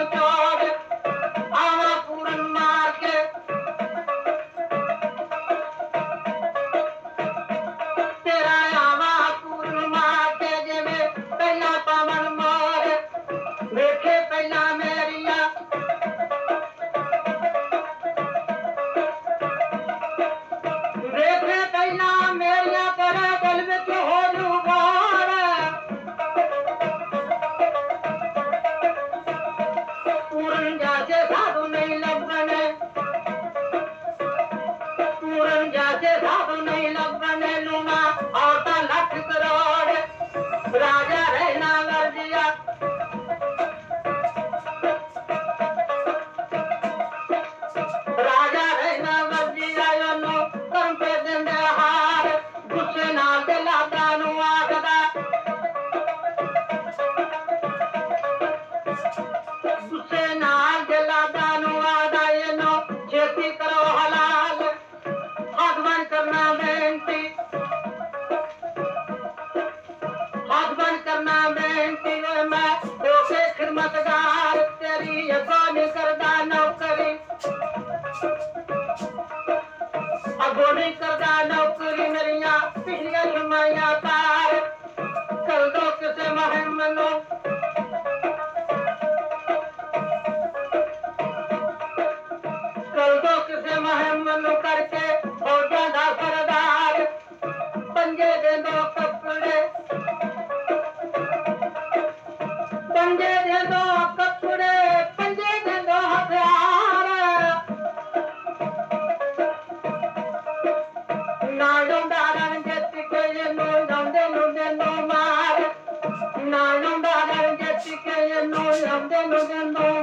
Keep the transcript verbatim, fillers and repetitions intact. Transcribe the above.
चौड़ आवा पूरन मार के तेरा आवा पूरन मार के जिवे पहला पवन मोर देखे पहला मेरिया देखे पहला मेरिया तेरे दिल विच हो जू बार पूरन जैसे साधु नहीं लगने पूरन जैसे साधु नहीं लगने लूना औरता लख करोड़ राजा रहना गर्जिया राजा रहना गर्जिया योनो कर्म पे देंदे हार गुस्से नाल ते लादा नू आखदा गुस्से नाल ते लादा नू आखदा योनो छेती करो हलाल हाथ बंद करना बेनती हाथ बंद करना बेनती वे मैं दोषे खिदमतगार तेरी अगो नहीं करदा नौकरी अगो नहीं करदा नौकरी मेरिया पिछलियां छमाइयां पार कर दो किसे महम मनो कर दो किसे महम मनो करके फौजा दा सरदार पंजे दे दो कपड़े पंजे दे दो कपड़े पंजे दे दो हथियार नालों दारन जेती के ये नो दंदे नो दे नो मार नालों दारन जेती के ये नो दंदे नो दे नो